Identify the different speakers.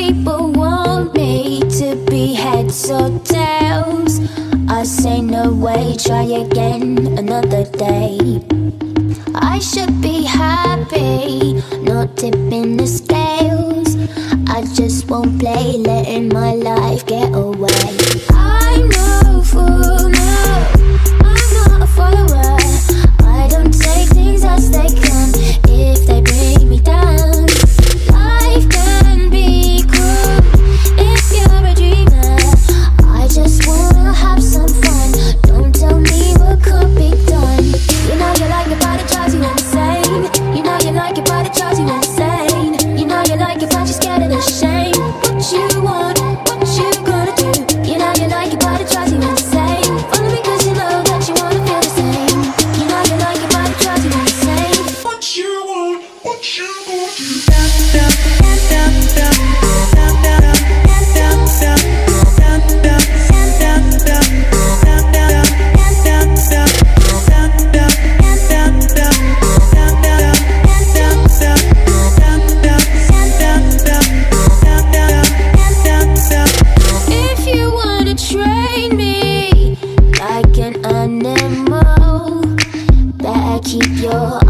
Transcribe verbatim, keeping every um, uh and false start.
Speaker 1: people want me to be heads or tails. I say no way, try again another day. I should be happy, not tipping the scales. I just won't play, letting my life get away. I'm no fool, no, I'm not a follower. I don't take things as they come, if they bring me down. Life can be cruel if you're a dreamer. I just wanna have some fun, don't tell me what could be done. You know you like it but it drives you insane. You know you like it but it drives you insane. You know you like it but you're scared of the shame. What you want, what you gonna do? You know you like it but it drives you insane. Follow me cause you know that you wanna feel the same. You know you like it but it drives you insane.
Speaker 2: What you want, what you gonna do?
Speaker 1: If you wanna train me like an animal, better keep your